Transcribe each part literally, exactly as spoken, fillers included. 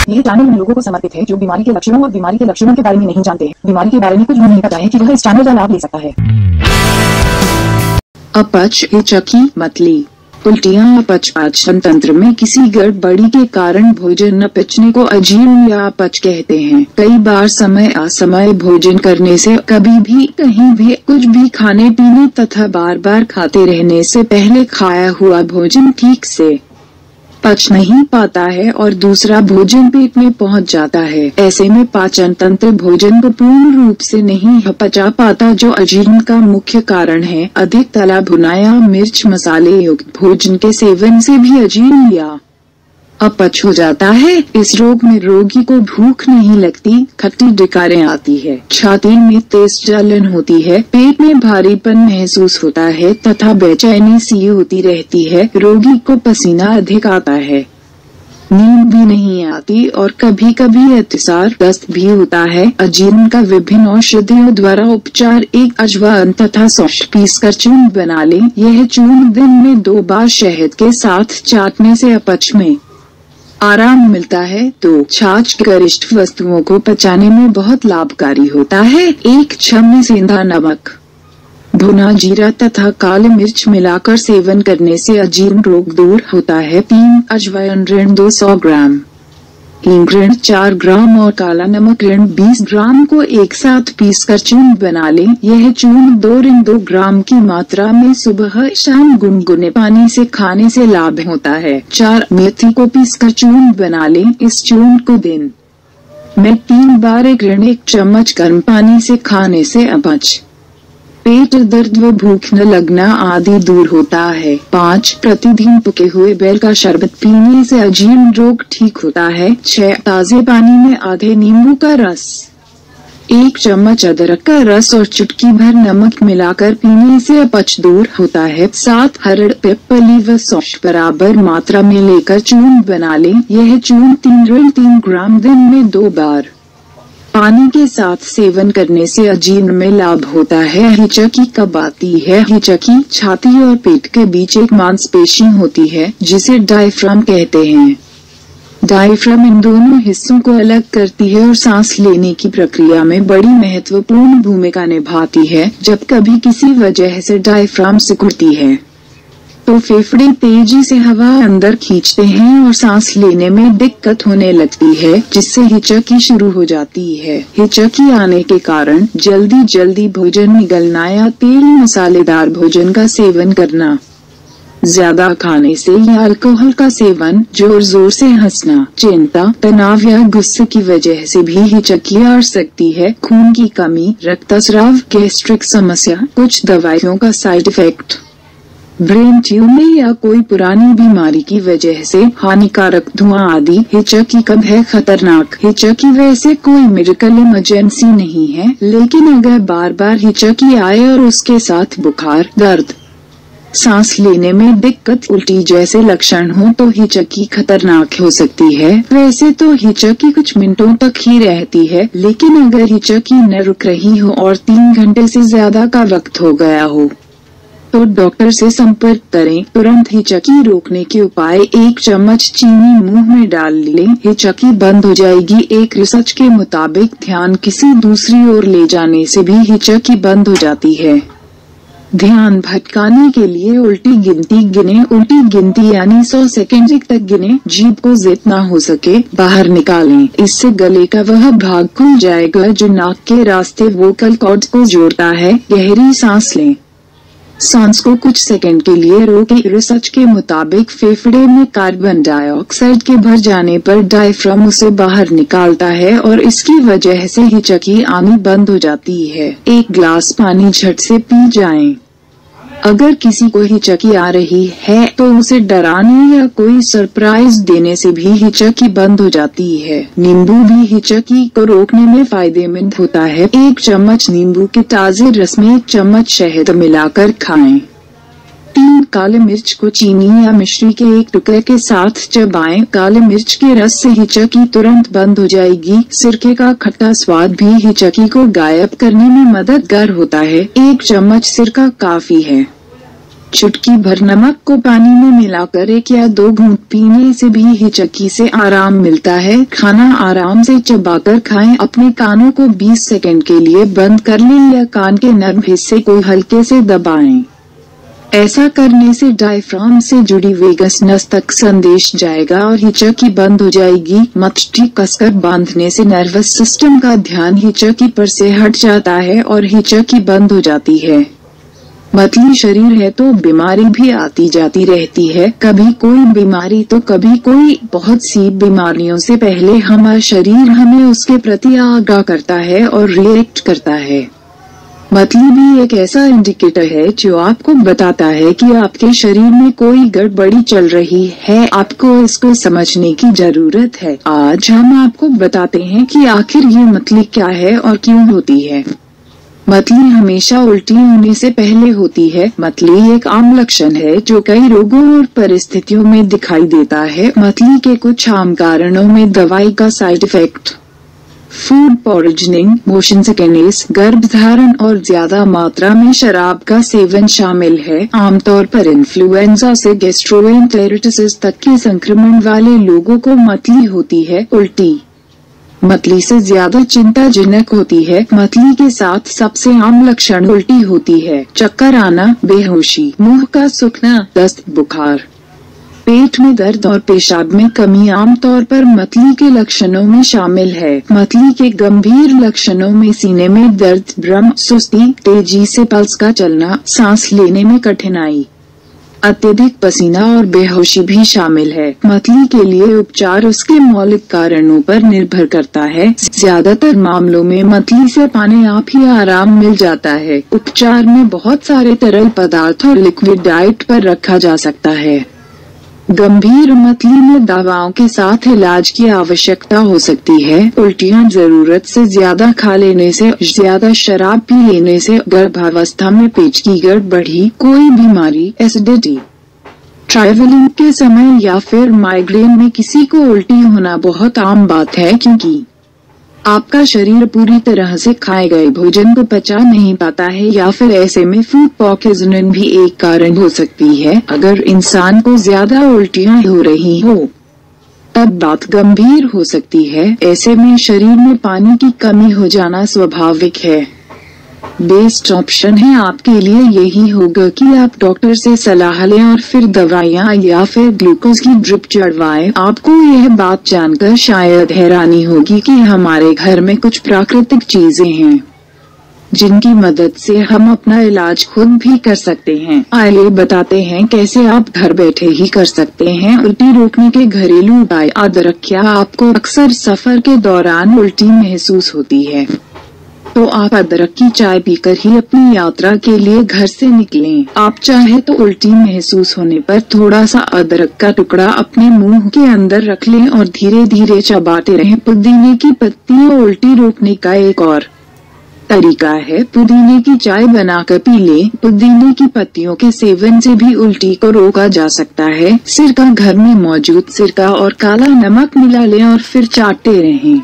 यह चैनल उन लोगों को समर्पित है जो बीमारी के लक्षणों और बीमारी के लक्षणों के बारे में नहीं जानते हैं। बीमारी के बारे में कुछ भी नहीं पता है कि वह इस चैनल का लाभ ले सकता है। अपच, हिचकी, मतली, उल्टियाँ। अपच पाचन तंत्र में किसी गड़बड़ी के कारण भोजन न पचने को अजीर्ण या अपच कहते हैं। कई बार समय असमय भोजन करने से, कभी भी कहीं भी कुछ भी खाने पीने तथा बार बार खाते रहने से पहले खाया हुआ भोजन ठीक से पच नहीं पाता है और दूसरा भोजन पेट में पहुंच जाता है। ऐसे में पाचन तंत्र भोजन को पूर्ण रूप से नहीं पचा पाता, जो अजीर्ण का मुख्य कारण है। अधिक तला भुना या मिर्च मसाले युक्त भोजन के सेवन से भी अजीर्ण या अपच हो जाता है। इस रोग में रोगी को भूख नहीं लगती, खट्टी डकारें आती है, छाती में तेज जलन होती है, पेट में भारीपन महसूस होता है तथा बेचैनी सी होती रहती है। रोगी को पसीना अधिक आता है, नींद भी नहीं आती और कभी कभी अतिसार, दस्त भी होता है। अजीर्ण का विभिन्न औषधियों द्वारा उपचार। एक अजवाइन तथा सौंफ पीस कर चूर्ण बना लें। यह चूर्ण दिन में दो बार शहद के साथ चाटने से अपच में आराम मिलता है। तो छाछ गरिष्ठ वस्तुओं को पचाने में बहुत लाभकारी होता है। एक चम्मच सेंधा नमक, भुना जीरा तथा काली मिर्च मिलाकर सेवन करने से अजीर्ण रोग दूर होता है। तीन अजवाइन ऋण दो सौ ग्राम, हींग ऋण चार ग्राम और काला नमक ऋण बीस ग्राम को एक साथ पीस कर चूर्ण बना लें। यह चूर्ण दो ऋण दो ग्राम की मात्रा में सुबह शाम गुनगुने पानी से खाने से लाभ होता है। चार मेथी को पीस कर चूर्ण बना लें। इस चूर्ण को दिन में तीन बार एक ऋण एक चम्मच गर्म पानी से खाने से अपच, पेट दर्द व भूख न लगना आदि दूर होता है। पाँच प्रतिदिन पके हुए बेल का शरबत पीने से अजीर्ण रोग ठीक होता है। छह ताजे पानी में आधे नींबू का रस, एक चम्मच अदरक का रस और चुटकी भर नमक मिलाकर पीने से अपच दूर होता है। सात हरड़, पिपली व सौंफ बराबर मात्रा में लेकर चूर्ण बना लें। यह चूर्ण तीन ऋण तीन ग्राम दिन में दो बार पानी के साथ सेवन करने से अजीर्ण में लाभ होता है। हिचकी कब आती है? हिचकी छाती और पेट के बीच एक मांसपेशी होती है जिसे डायफ्राम कहते हैं। डायफ्राम इन दोनों हिस्सों को अलग करती है और सांस लेने की प्रक्रिया में बड़ी महत्वपूर्ण भूमिका निभाती है। जब कभी किसी वजह से डायफ्राम सिकुड़ती है तो फेफड़े तेजी से हवा अंदर खींचते हैं और सांस लेने में दिक्कत होने लगती है, जिससे हिचकी शुरू हो जाती है। हिचकी आने के कारण जल्दी जल्दी भोजन निगलना या तेल मसालेदार भोजन का सेवन करना, ज्यादा खाने से या अल्कोहल का सेवन, जोर जोर से हंसना, चिंता, तनाव या गुस्से की वजह से भी हिचकी आ सकती है। खून की कमी, रक्तस्राव, गैस्ट्रिक समस्या, कुछ दवाइयों का साइड इफेक्ट, ब्रेन ट्यूमर या कोई पुरानी बीमारी की वजह से हानिकारक धुआं आदि। हिचकी कब है खतरनाक? हिचकी वैसे कोई मेडिकल इमरजेंसी नहीं है, लेकिन अगर बार बार हिचकी आए और उसके साथ बुखार, दर्द, सांस लेने में दिक्कत, उल्टी जैसे लक्षण हो तो हिचकी खतरनाक हो सकती है। वैसे तो हिचकी कुछ मिनटों तक ही रहती है, लेकिन अगर हिचकी न रुक रही हो और तीन घंटे से ज्यादा का वक्त हो गया हो तो डॉक्टर से संपर्क करें। तुरंत हिचकी रोकने के उपाय, एक चम्मच चीनी मुंह में डाल लें, हिचकी बंद हो जाएगी। एक रिसर्च के मुताबिक ध्यान किसी दूसरी ओर ले जाने से भी हिचकी बंद हो जाती है। ध्यान भटकाने के लिए उल्टी गिनती गिने। उल्टी गिनती यानी सौ सेकेंड तक गिने। जीभ को जितना हो सके बाहर निकालें, इससे गले का वह भाग खुल जाएगा जो नाक के रास्ते वोकल कॉर्ड्स को जोड़ता है। गहरी सांस लें, सांस को कुछ सेकंड के लिए रोकें। रिसर्च के मुताबिक फेफड़े में कार्बन डाइऑक्साइड के भर जाने पर डायफ्राम उसे बाहर निकालता है और इसकी वजह से हिचकी आनी बंद हो जाती है। एक गिलास पानी झट से पी जाएं। अगर किसी को हिचकी आ रही है तो उसे डराने या कोई सरप्राइज देने से भी हिचकी बंद हो जाती है। नींबू भी हिचकी को रोकने में फायदेमंद होता है। एक चम्मच नींबू के ताजे रस में एक चम्मच शहद मिलाकर खाएं। तीन काले मिर्च को चीनी या मिश्री के एक टुकड़े के साथ चबाएं। काले मिर्च के रस से हिचकी तुरंत बंद हो जाएगी। सिरके का खट्टा स्वाद भी हिचकी को गायब करने में मददगार होता है। एक चम्मच सिरका काफी है। चुटकी भर नमक को पानी में मिलाकर एक या दो घूंट पीने से भी हिचकी से आराम मिलता है। खाना आराम से चबाकर खाएं। अपने कानों को बीस सेकंड के लिए बंद कर लें या कान के नर्म हिस्से को हल्के से दबाएं। ऐसा करने से डायफ्राम से जुड़ी वेगस नस तक संदेश जाएगा और हिचकी बंद हो जाएगी। मथटी कसकर बांधने से नर्वस सिस्टम का ध्यान हिचकी पर से हट जाता है और हिचकी बंद हो जाती है। मतली शरीर है तो बीमारी भी आती जाती रहती है। कभी कोई बीमारी तो कभी कोई। बहुत सी बीमारियों से पहले हमारा शरीर हमें उसके प्रति आगाह करता है और रिएक्ट करता है। मतली भी एक ऐसा इंडिकेटर है जो आपको बताता है कि आपके शरीर में कोई गड़बड़ी चल रही है। आपको इसको समझने की जरूरत है। आज हम आपको बताते हैं कि आखिर ये मतली क्या है और क्यों होती है। मतली हमेशा उल्टी होने से पहले होती है। मतली एक आम लक्षण है जो कई रोगों और परिस्थितियों में दिखाई देता है। मतली के कुछ आम कारणों में दवाई का side effect, food poisoning, motion sickness, गर्भधारण और ज्यादा मात्रा में शराब का सेवन शामिल है। आमतौर पर इन्फ्लुएंजा से गैस्ट्रोएंटेरिटिस तक के संक्रमण वाले लोगों को मतली होती है। उल्टी मतली से ज्यादा चिंताजनक होती है। मतली के साथ सबसे आम लक्षण उल्टी होती है। चक्कर आना, बेहोशी, मुंह का सूखना, दस्त, बुखार, पेट में दर्द और पेशाब में कमी आमतौर पर मतली के लक्षणों में शामिल है। मतली के गंभीर लक्षणों में सीने में दर्द, भ्रम, सुस्ती, तेजी से पल्स का चलना, सांस लेने में कठिनाई, अत्यधिक पसीना और बेहोशी भी शामिल है। मतली के लिए उपचार उसके मौलिक कारणों पर निर्भर करता है। ज्यादातर मामलों में मतली से अपने आप ही आराम मिल जाता है। उपचार में बहुत सारे तरल पदार्थ और लिक्विड डाइट पर रखा जा सकता है। गंभीर मतली में दवाओं के साथ इलाज की आवश्यकता हो सकती है। उल्टियाँ जरूरत से ज्यादा खा लेने से, ज्यादा शराब पी लेने से, गर्भावस्था में पेट की गड़बड़ी, कोई बीमारी, एसिडिटी, ट्रैवलिंग के समय या फिर माइग्रेन में किसी को उल्टी होना बहुत आम बात है, क्योंकि आपका शरीर पूरी तरह से खाए गए भोजन को पचा नहीं पाता है या फिर ऐसे में फूड पॉइजनिंग भी एक कारण हो सकती है। अगर इंसान को ज्यादा उल्टियाँ हो रही हो तब बात गंभीर हो सकती है। ऐसे में शरीर में पानी की कमी हो जाना स्वाभाविक है। बेस्ट ऑप्शन है आपके लिए यही होगा कि आप डॉक्टर से सलाह लें और फिर दवाइयाँ या फिर ग्लूकोज की ड्रिप चढ़वाएं। आपको यह बात जानकर शायद हैरानी होगी कि हमारे घर में कुछ प्राकृतिक चीजें हैं जिनकी मदद से हम अपना इलाज खुद भी कर सकते हैं। आइए बताते हैं कैसे आप घर बैठे ही कर सकते हैं उल्टी रोकने के घरेलू उपाय। अदरक, क्या आपको अक्सर सफर के दौरान उल्टी महसूस होती है तो आप अदरक की चाय पीकर ही अपनी यात्रा के लिए घर से निकलें। आप चाहे तो उल्टी महसूस होने पर थोड़ा सा अदरक का टुकड़ा अपने मुंह के अंदर रख लें और धीरे धीरे चबाते रहें। पुदीने की पत्तियां उल्टी रोकने का एक और तरीका है। पुदीने की चाय बनाकर पी लें। पुदीने की पत्तियों के सेवन से भी उल्टी को रोका जा सकता है। सिरका, घर में मौजूद सिरका और काला नमक मिला लें और फिर चाटते रहें,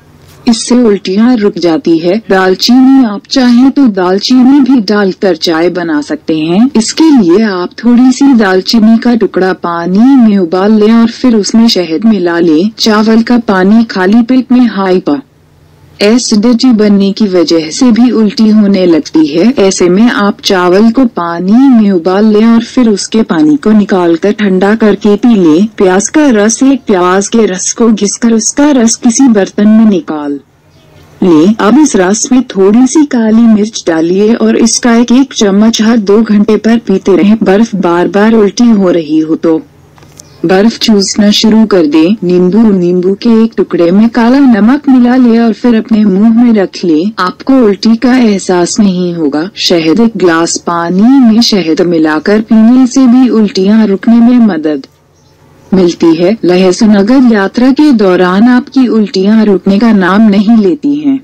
इससे उल्टियाँ रुक जाती है। दालचीनी, आप चाहें तो दालचीनी भी डालकर चाय बना सकते हैं। इसके लिए आप थोड़ी सी दालचीनी का टुकड़ा पानी में उबाल लें और फिर उसमें शहद मिला लें। चावल का पानी खाली पेट में हाइपर एसिडिटी बनने की वजह से भी उल्टी होने लगती है। ऐसे में आप चावल को पानी में उबाल लें और फिर उसके पानी को निकालकर ठंडा करके पी लें। प्याज का रस, एक प्याज के रस को घिसकर उसका रस किसी बर्तन में निकाल लें। अब इस रस में थोड़ी सी काली मिर्च डालिए और इसका एक एक चम्मच हर दो घंटे पर पीते रहें। बर्फ, बार बार उल्टी हो रही हो तो बर्फ चूसना शुरू कर दें। नींबू, नींबू के एक टुकड़े में काला नमक मिला ले और फिर अपने मुंह में रख लें। आपको उल्टी का एहसास नहीं होगा। शहद, एक गिलास पानी में शहद मिलाकर पीने से भी उल्टियाँ रुकने में मदद मिलती है। लहसुन, अगर यात्रा के दौरान आपकी उल्टियाँ रुकने का नाम नहीं लेती हैं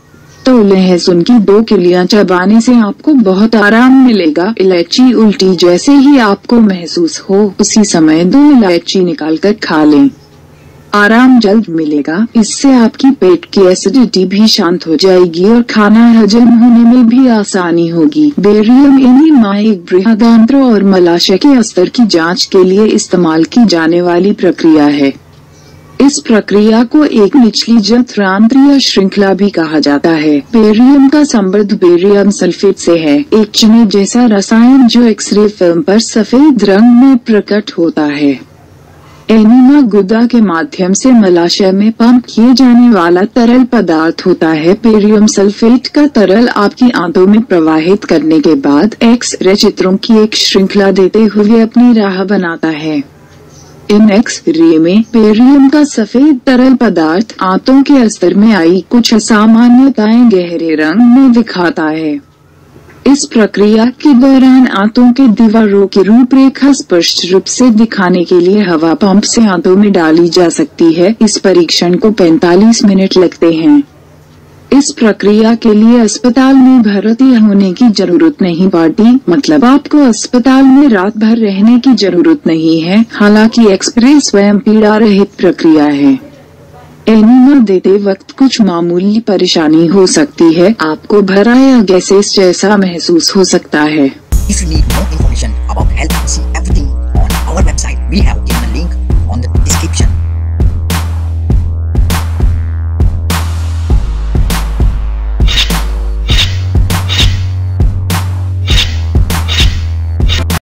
तो लहसुन की दो कलियां चबाने से आपको बहुत आराम मिलेगा। इलायची, उल्टी जैसे ही आपको महसूस हो उसी समय दो इलायची निकालकर खा लें। आराम जल्द मिलेगा। इससे आपकी पेट की एसिडिटी भी शांत हो जाएगी और खाना हजम होने में भी आसानी होगी। बेरियम एनीमा एक बृहदांत्र और मलाशय के स्तर की जांच के लिए इस्तेमाल की जाने वाली प्रक्रिया है। इस प्रक्रिया को एक निचली जठरांत्रिय श्रृंखला भी कहा जाता है। बेरियम का संबंध बेरियम सल्फेट से है, एक चूने जैसा रसायन जो एक्सरे फिल्म पर सफेद रंग में प्रकट होता है। एनीमा गुदा के माध्यम से मलाशय में पंप किए जाने वाला तरल पदार्थ होता है। बेरियम सल्फेट का तरल आपकी आंतों में प्रवाहित करने के बाद एक्स-रे चित्रों की एक श्रृंखला देते हुए अपनी राह बनाता है। इन एक्स-रे में बेरियम का सफेद तरल पदार्थ आंतों के स्तर में आई कुछ असामान्यताएं गहरे रंग में दिखाता है। इस प्रक्रिया के दौरान आंतों के दीवारों की रूपरेखा स्पष्ट रूप से दिखाने के लिए हवा पंप से आंतों में डाली जा सकती है। इस परीक्षण को पैंतालीस मिनट लगते हैं। इस प्रक्रिया के लिए अस्पताल में भर्ती होने की जरूरत नहीं पड़ती, मतलब आपको अस्पताल में रात भर रहने की जरूरत नहीं है। हालांकि एक्सरे स्वयं पीड़ा रहित प्रक्रिया है। एनीमा देते वक्त कुछ मामूली परेशानी हो सकती है, आपको भरा या गैसेस जैसा महसूस हो सकता है। If you need more information about health, see everything on our website. We have